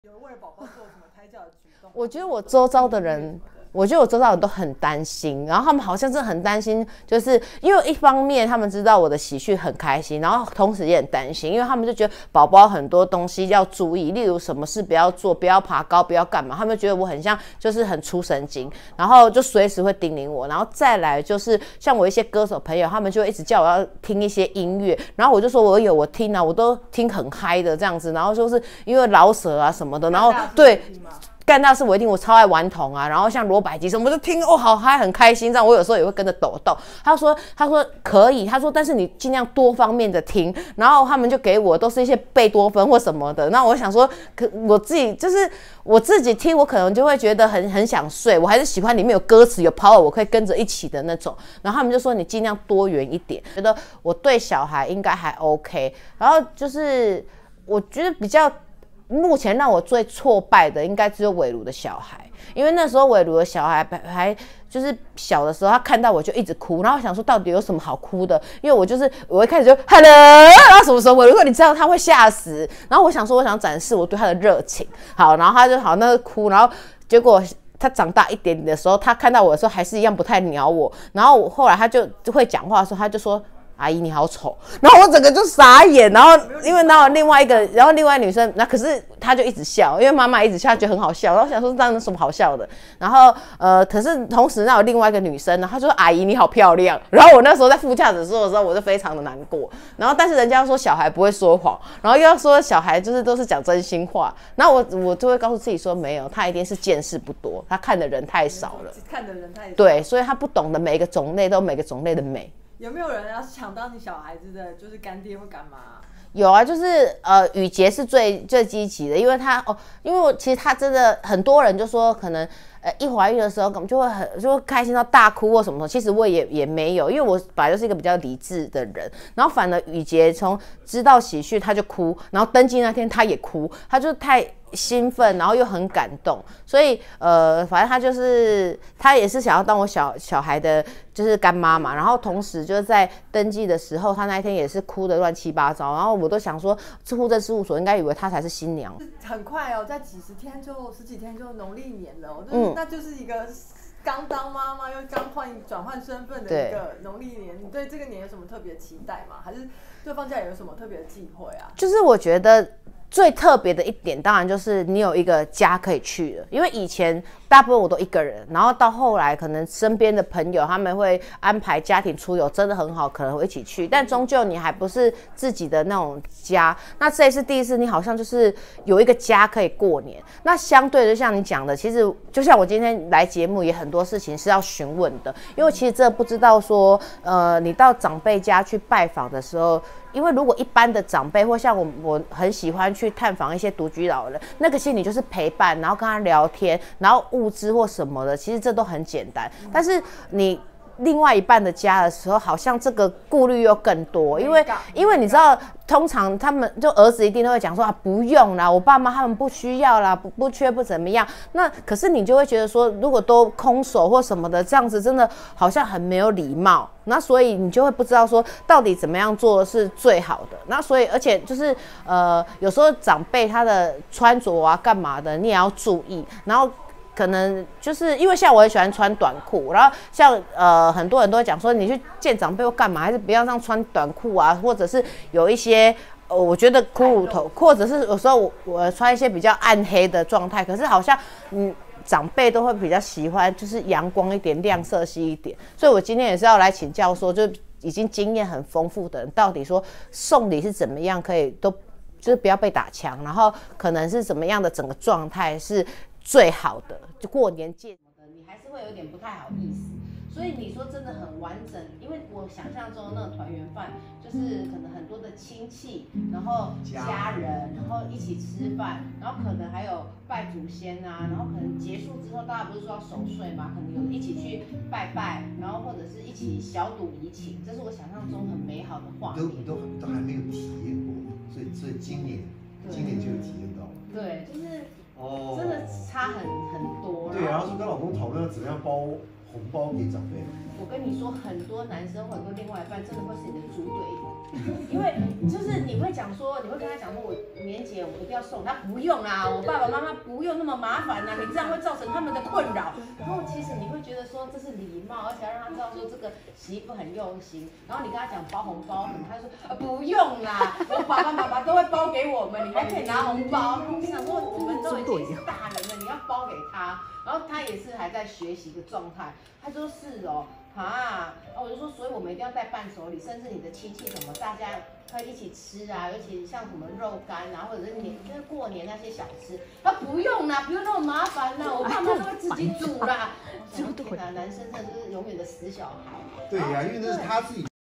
有为了宝宝做什么胎教的举动？ 我觉得我周遭的人。我觉得我周遭人都很担心，然后他们好像真的很担心，就是因为一方面他们知道我的喜讯很开心，然后同时也很担心，因为他们就觉得宝宝很多东西要注意，例如什么事不要做，不要爬高，不要干嘛，他们觉得我很像就是很出神经，然后就随时会叮咛我，然后再来就是像我一些歌手朋友，他们就会一直叫我要听一些音乐，然后我就说我听啊，我都听很嗨的这样子，然后就是因为老舍啊什么的，然后对。干大事我一定，我超爱顽童啊，然后像罗百吉什么，我就听哦，好嗨，很开心。这样我有时候也会跟着抖动。他说可以，他说但是你尽量多方面的听。然后他们就给我都是一些贝多芬或什么的。那我想说，我自己就是我自己听，我可能就会觉得很想睡。我还是喜欢里面有歌词有 power， 我可以跟着一起的那种。然后他们就说你尽量多元一点，觉得我对小孩应该还 OK。然后就是我觉得比较。目前让我最挫败的应该只有伟儒的小孩，因为那时候伟儒的小孩还就是小的时候，他看到我就一直哭，然后想说到底有什么好哭的？因为我一开始就 hello， 然后什么时候伟儒说你知道他会吓死，然后我想说我想展示我对他的热情，好，然后他就好那个哭，然后结果。他长大一点点的时候，他看到我的时候还是一样不太鸟我，然后后来他就会讲话的时候，他就说。阿姨你好丑，然后我整个就傻眼，然后因为然后另外一个，然后另外女生，那可是她就一直笑，因为妈妈一直笑，觉得很好笑，然后我想说这样有什么好笑的，然后可是同时那有另外一个女生，然后她就说阿姨你好漂亮，然后我那时候在副驾驶座的时候，我就非常的难过，然后但是人家说小孩不会说谎，然后又要说小孩就是都是讲真心话，然后我就会告诉自己说没有，他一定是见识不多，他看的人太少了， 看的人太少， 对，所以他不懂得每个种类都有每个种类的美。 有没有人要抢当你小孩子的，就是干爹或干妈？ 有啊，就是宇杰是最积极的，因为因为其实他真的很多人就说可能一怀孕的时候就会开心到大哭或什么，其实我也没有，因为我本来就是一个比较理智的人，然后反而宇杰从知道喜讯他就哭，然后登记那天他也哭，他就太兴奋，然后又很感动，所以反正他也是想要当我小孩的，就是干妈嘛。然后同时就是在登记的时候，他那一天也是哭得乱七八糟，然后我都想说，户政事务所应该以为他才是新娘。 很快哦，在十几天就农历年了，那就是一个刚当妈妈又刚转换身份的一个农历年。你对这个年有什么特别期待吗？还是对放假有什么特别的忌讳啊？ 就是我觉得。最特别的一点，当然就是你有一个家可以去了，因为以前大部分我都一个人，然后到后来可能身边的朋友他们会安排家庭出游，真的很好，可能会一起去，但终究你还不是自己的那种家。那这一次第一次，你好像就是有一个家可以过年。那相对的，像你讲的，其实就像我今天来节目，也很多事情是要询问的，因为其实真的不知道说，你到长辈家去拜访的时候。因为如果一般的长辈或像我很喜欢去探访一些独居老人，那个心理就是陪伴，然后跟他聊天，然后物资或什么的，其实这都很简单。但是你另外一半的家的时候，好像这个顾虑又更多，因为你知道，通常他们就儿子一定都会讲说啊，不用啦，我爸妈他们不需要啦，不缺不怎么样。那可是你就会觉得说，如果都空手或什么的，这样子真的好像很没有礼貌。那所以你就会不知道说到底怎么样做是最好的。那所以而且就是有时候长辈他的穿着啊干嘛的，你也要注意，然后。可能就是因为像我很喜欢穿短裤，然后像很多人都会讲说你去见长辈或干嘛，还是不要这样穿短裤啊，或者是有一些我觉得骷髅头，或者是有时候我穿一些比较暗黑的状态，可是好像长辈都会比较喜欢就是阳光一点、亮色系一点，所以我今天也是要来请教说，就已经经验很丰富的人，到底说送礼是怎么样可以都就是不要被打枪，然后可能是怎么样的整个状态是最好的，就过年见什么的，你还是会有点不太好意思。所以你说真的很完整，因为我想象中的那种团圆饭，就是可能很多的亲戚，然后家人，然后一起吃饭，然后可能还有拜祖先啊，然后可能结束之后，大家不是说要守岁嘛，可能有一起去拜拜，然后或者是一起小赌怡情，这是我想象中很美好的画面。 都还没有体验过，所以今年就有体验到了。 对，就是真的差很多。 对，然后说跟老公讨论怎么样包红包给长辈。 我跟你说，很多男生或者说另外一半真的会是你的猪队友，因为就是你会讲说，你会跟他讲说，我年节我一定要送他，不用啦，我爸爸妈妈不用那么麻烦啦，你这样会造成他们的困扰。然后其实你会觉得说这是礼貌，而且要让他知道说这个媳妇很用心。然后你跟他讲包红包，他就说不用啦，我爸爸妈妈都会包给我们，你还可以拿红包。你想说我们都已经是大人了，你要包给他。然后他也是还在学习的状态，他说是哦，我就说，所以我们一定要带伴手礼，甚至你的亲戚什么，大家可以一起吃啊，尤其像什么肉干啊，或者是就是过年那些小吃，他不用啦，不用那么麻烦啦，我爸妈都会自己煮啦。我想天哪，男生真的就是永远的死小孩。 对呀，因为那是他自己。